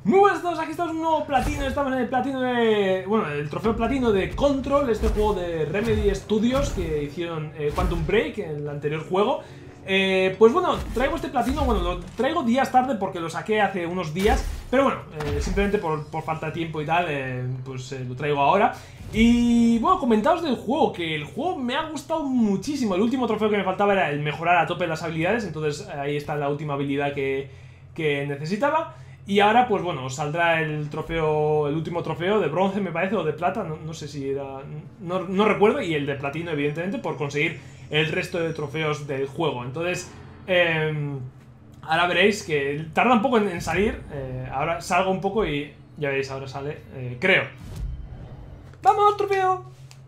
Muy buenas a todos, aquí estamos en un nuevo platino. Estamos en el platino de... bueno, el trofeo platino de Control, este juego de Remedy Studios que hicieron Quantum Break en el anterior juego. Pues bueno, traigo este platino, bueno, lo traigo días tarde porque lo saqué hace unos días. Pero bueno, simplemente por falta de tiempo y tal, pues lo traigo ahora. Y bueno, comentaos del juego, que el juego me ha gustado muchísimo. El último trofeo que me faltaba era el mejorar a tope las habilidades, entonces ahí está la última habilidad que necesitaba. Y ahora, pues bueno, saldrá el trofeo, el último trofeo de bronce, me parece, o de plata, no sé si era... No recuerdo, y el de platino, evidentemente, por conseguir el resto de trofeos del juego. Entonces, ahora veréis que tarda un poco en salir, ahora salgo un poco y ya veis, ahora sale, creo. ¡Vamos, trofeo!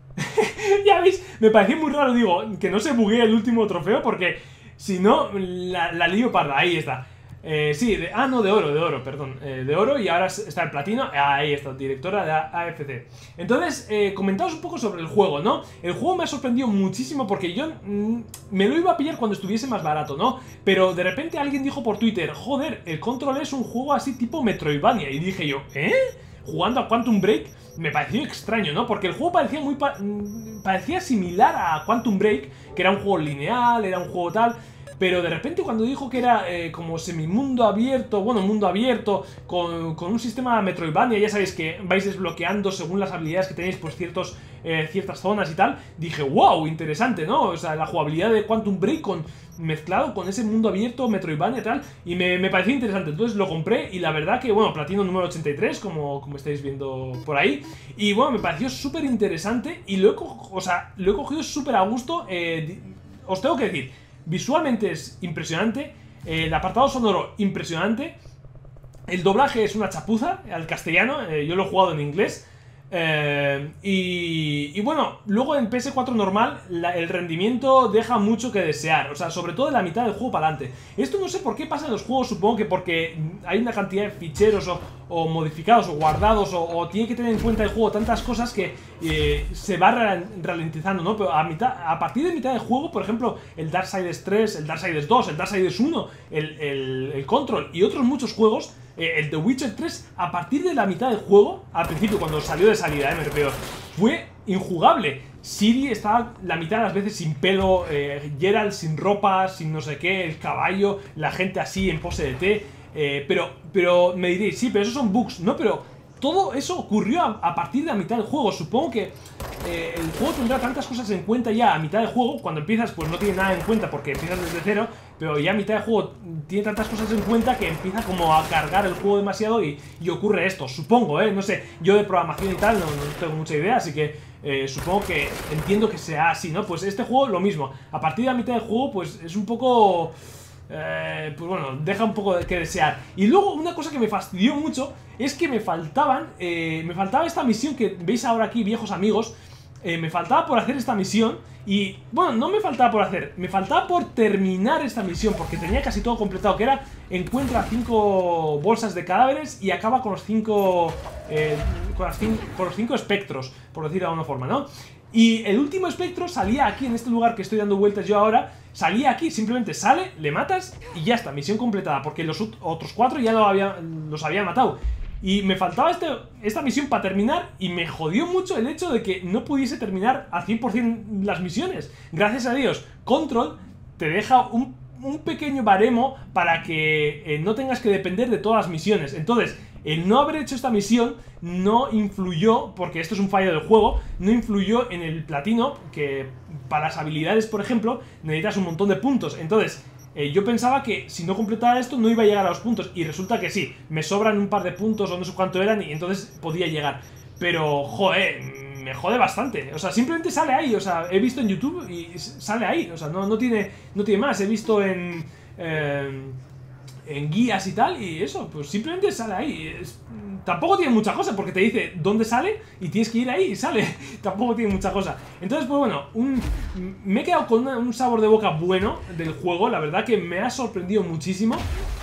Ya veis, me pareció muy raro, digo, que no se buguee el último trofeo, porque si no, la lío parda, ahí está. Sí, de oro, perdón, de oro, y ahora está el platino. Ahí está, directora de AFC. Entonces, comentaos un poco sobre el juego, ¿no? El juego me ha sorprendido muchísimo porque yo me lo iba a pillar cuando estuviese más barato, ¿no? Pero de repente alguien dijo por Twitter: joder, el Control es un juego así tipo Metroidvania. Y dije yo, ¿eh? Jugando a Quantum Break me pareció extraño, ¿no? Porque el juego parecía parecía similar a Quantum Break, que era un juego lineal, era un juego tal. Pero de repente cuando dijo que era como semimundo abierto, bueno, mundo abierto, con un sistema Metroidvania, ya sabéis que vais desbloqueando según las habilidades que tenéis, pues ciertas zonas y tal, dije, wow, interesante, ¿no? O sea, la jugabilidad de Quantum Break mezclado con ese mundo abierto, Metroidvania y tal, y me pareció interesante. Entonces lo compré y la verdad que, bueno, platino número 83, como estáis viendo por ahí, y bueno, me pareció súper interesante y lo he cogido súper a gusto. Os tengo que decir, visualmente es impresionante, el apartado sonoro impresionante, el doblaje es una chapuza al castellano, yo lo he jugado en inglés, y bueno, luego en PS4 normal el rendimiento deja mucho que desear, o sea, sobre todo en la mitad del juego para adelante. Esto no sé por qué pasa en los juegos, supongo que porque hay una cantidad de ficheros o modificados o guardados o tiene que tener en cuenta el juego tantas cosas que se va ralentizando, ¿no? Pero a partir de mitad del juego, por ejemplo, el Darksiders 3, el Darksiders 2, el Darksiders 1, el Control y otros muchos juegos, el The Witcher 3, a partir de la mitad del juego, al principio cuando salió de salida, me refiero, fue injugable. Ciri estaba la mitad de las veces sin pelo, Geralt sin ropa, sin no sé qué, el caballo, la gente así en pose de té. Pero me diréis, sí, pero esos son bugs, ¿no? Pero todo eso ocurrió a partir de la mitad del juego. Supongo que el juego tendrá tantas cosas en cuenta ya a mitad del juego. Cuando empiezas pues no tiene nada en cuenta porque empiezas desde cero, pero ya a mitad del juego tiene tantas cosas en cuenta que empieza como a cargar el juego demasiado y ocurre esto, supongo, no sé, yo de programación y tal no tengo mucha idea, así que supongo que entiendo que sea así, ¿no? Pues este juego lo mismo, a partir de la mitad del juego pues es un poco... pues bueno, deja un poco que desear. Y luego una cosa que me fastidió mucho es que me faltaba esta misión que veis ahora aquí, viejos amigos. Me faltaba por hacer esta misión. Y bueno, no me faltaba por hacer, me faltaba por terminar esta misión, porque tenía casi todo completado, que era: encuentra 5 bolsas de cadáveres y acaba con los 5 con los 5 espectros, por decirlo de alguna forma, ¿no? Y el último espectro salía aquí, en este lugar que estoy dando vueltas yo ahora. Salía aquí, simplemente sale, le matas y ya está, misión completada, porque los otros 4 ya los había matado. Y me faltaba esta misión para terminar, y me jodió mucho el hecho de que no pudiese terminar al 100% las misiones. Gracias a Dios, Control te deja un pequeño baremo para que no tengas que depender de todas las misiones. Entonces, el no haber hecho esta misión no influyó, porque esto es un fallo del juego, no influyó en el platino, que para las habilidades, por ejemplo, necesitas un montón de puntos. Entonces, yo pensaba que si no completaba esto no iba a llegar a los puntos, y resulta que sí, me sobran un par de puntos o no sé cuánto eran, y entonces podía llegar. Pero, joder, me jode bastante. O sea, simplemente sale ahí. O sea, he visto en YouTube y sale ahí. O sea, no tiene más. He visto en guías y tal, y eso, pues simplemente sale ahí. Tampoco tiene mucha cosa, porque te dice dónde sale y tienes que ir ahí y sale. Tampoco tiene mucha cosa. Entonces, pues bueno, me he quedado con un sabor de boca bueno del juego. La verdad que me ha sorprendido muchísimo.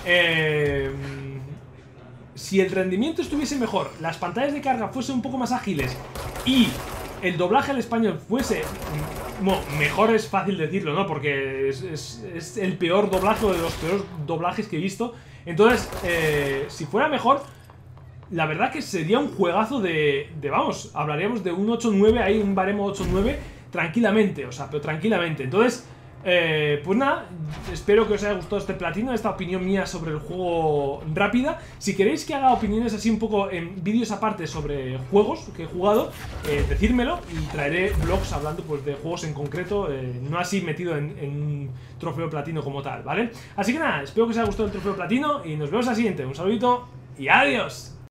Si el rendimiento estuviese mejor, las pantallas de carga fuesen un poco más ágiles y el doblaje al español fuese... Bueno, mejor es fácil decirlo, ¿no? Porque es el peor doblaje, o de los peores doblajes que he visto. Entonces, si fuera mejor, la verdad que sería un juegazo vamos, hablaríamos de un 8-9, hay un baremo 8-9 tranquilamente, o sea, pero tranquilamente. Entonces, pues nada, espero que os haya gustado este platino, esta opinión mía sobre el juego rápida. Si queréis que haga opiniones así un poco en vídeos aparte sobre juegos que he jugado, decírmelo y traeré vlogs hablando pues de juegos en concreto, no así metido en un trofeo platino como tal, ¿vale? Así que nada, espero que os haya gustado el trofeo platino y nos vemos la siguiente. Un saludito y adiós.